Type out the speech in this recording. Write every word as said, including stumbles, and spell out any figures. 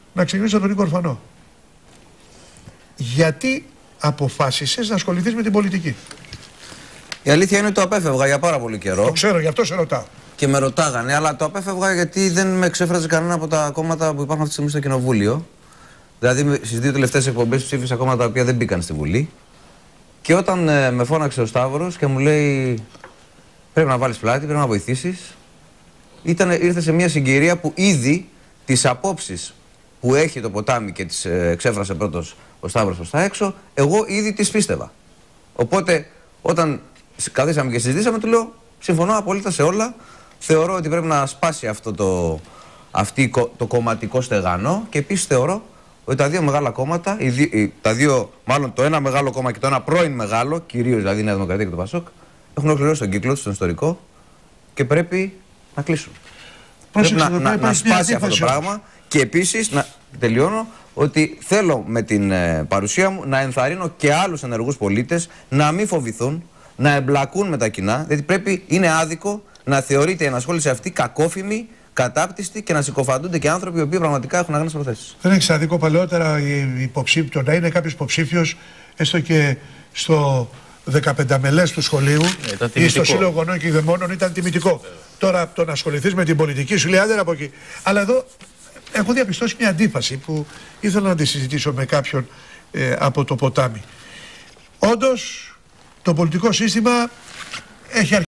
Να ξεκινήσω από τον Νίκο Ορφανό. Γιατί αποφάσισες να ασχοληθείς με την πολιτική? Η αλήθεια είναι ότι το απέφευγα για πάρα πολύ καιρό. Το ξέρω, γι' αυτό σε ρωτάω. Και με ρωτάγανε, αλλά το απέφευγα γιατί δεν με εξέφραζε κανένα από τα κόμματα που υπάρχουν αυτή τη στιγμή στο κοινοβούλιο. Δηλαδή, στις δύο τελευταίες εκπομπές ψήφισα κόμματα τα οποία δεν μπήκαν στη Βουλή. Και όταν ε, με φώναξε ο Σταύρος και μου λέει: πρέπει να βάλεις πλάτη, πρέπει να βοηθήσεις. Ήτανε, ήρθε σε μια συγκυρία που ήδη τις απόψεις που έχει το ποτάμι και τις ε, εξέφρασε πρώτος ο Σταύρος προς τα έξω, εγώ ήδη τις πίστευα. Οπότε, όταν καθίσαμε και συζητήσαμε, του λέω: συμφωνώ απόλυτα σε όλα. Θεωρώ ότι πρέπει να σπάσει αυτό το, αυτή, το κομματικό στεγανό και επίσης θεωρώ ότι τα δύο μεγάλα κόμματα, οι δύ, οι, τα δύο, μάλλον το ένα μεγάλο κόμμα και το ένα πρώην μεγάλο, κυρίως δηλαδή η Νέα Δημοκρατία και το Πασόκ, έχουν ολοκληρώσει τον κύκλο του, τον ιστορικό και πρέπει να κλείσουν. Πρέπει να, να, να σπάσει αυτό το πράγμα και επίσης, να τελειώνω, ότι θέλω με την ε, παρουσία μου να ενθαρρύνω και άλλους ενεργούς πολίτες να μην φοβηθούν, να εμπλακούν με τα κοινά, γιατί πρέπει, είναι άδικο να θεωρείται η ενασχόληση αυτή κακόφημη, κατάπτυστη και να συκοφαντούνται και άνθρωποι οι οποίοι πραγματικά έχουν αγνές προθέσεις. Δεν έχει άδικο παλαιότερα υποψήφιο, να είναι κάποιος υποψήφιος, έστω και στο δεκαπενταμελές του σχολείου ή στο Σύλλογο Γονών και Ιδεμόνων, ήταν τιμητικό. Τώρα το να ασχοληθείς με την πολιτική σου λέει άντε από εκεί. Αλλά εδώ έχω διαπιστώσει μια αντίφαση που ήθελα να τη συζητήσω με κάποιον ε, από το ποτάμι. Όντως, το πολιτικό σύστημα έχει αρχίσει.